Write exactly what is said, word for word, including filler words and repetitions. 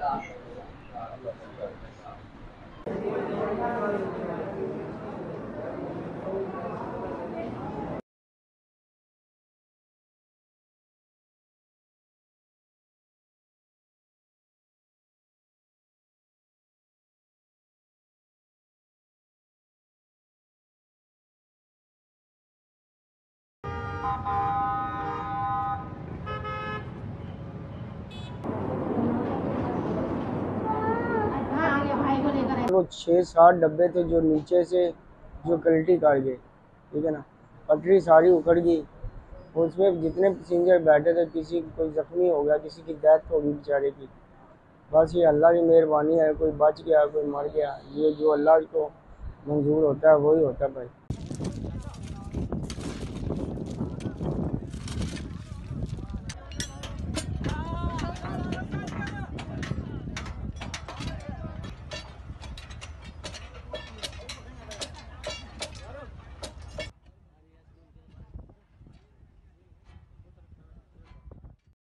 वो छः सात डब्बे थे जो नीचे से जो कल्टी काट गए, ठीक है ना। पटरी सारी उखड़ गई। उसमें जितने पैसेंजर बैठे थे किसी कोई ज़ख्मी हो गया, किसी की डेथ हो गई बेचारे की। बस ये अल्लाह की मेहरबानी है, कोई बच गया कोई मर गया, ये जो अल्लाह को मंजूर होता है वही होता है भाई।